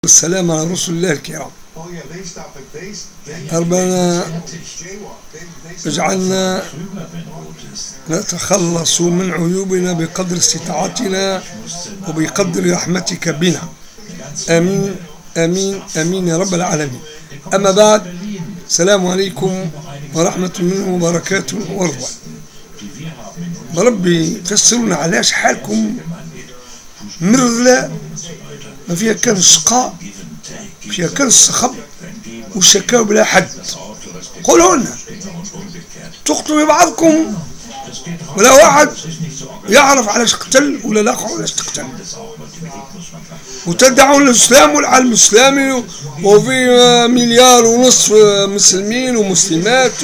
والسلام على رسول الله الكرام. ربنا اجعلنا نتخلص من عيوبنا بقدر استطاعتنا وبقدر رحمتك بنا. آمين آمين آمين يا رب العالمين. أما بعد، السلام عليكم ورحمة منه وبركاته ورضوان. ربي فسرونا علاش حالكم مرضى، ما فيها كان الشقاء، فيها كان الصخب والشكاوى بلا حد. قولوا لنا، تقتلوا بعضكم ولا واحد يعرف علاش قتل ولا الاخر علاش تقتل، وتدعون الاسلام والعالم الاسلامي وفي 1.5 مليار مسلمين ومسلمات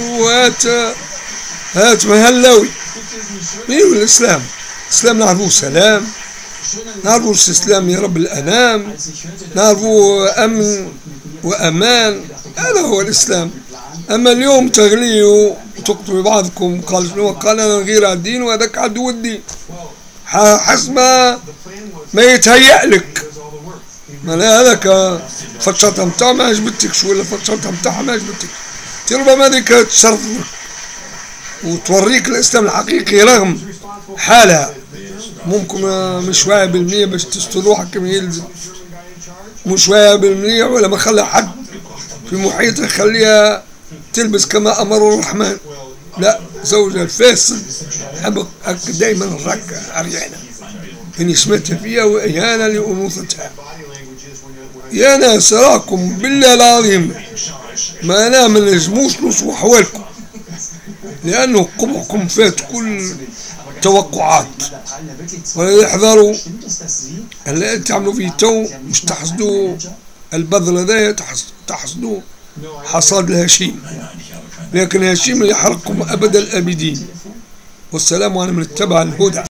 هات مهلاوي. ايوا الاسلام نعرفوه سلام، نعرفوا الاستسلام يا رب الانام، نعرفوا امن وامان، هذا هو الاسلام. اما اليوم تغليوا وتقتلوا بعضكم، قال شنو؟ قال انا غير على الدين وهذاك عدو الدين، حسب ما يتهيأ لك. ما هذاك فتشطها نتاعها ما عجبتكش، ولا فتشطها نتاعها ما عجبتكش، ربما هذيك تشرف وتوريك الاسلام الحقيقي رغم حالها. ممكن مش واعي بالمية باش تستر روحك كما يلزم، مش واعي بالمية ولا ما خلى حد في محيطها يخليها تلبس كما امر الرحمن. لا، زوجها الفاسد حبق دائما الرك عريانه اني سمعت فيها واهانه لانوثتها. يا ناس راكم بالله العظيم ما انا ما نجموش نصلحوا احوالكم، لانه قبحكم فات كل توقعات. ولا يحذروا اللي تعملوا فيه تو، مش تحصدوا البذر هذايا، تحصدوا حصاد الهشيم، لكن الهشيم اللي يحرقكم ابد الابدين. والسلام على من اتبع الهدى.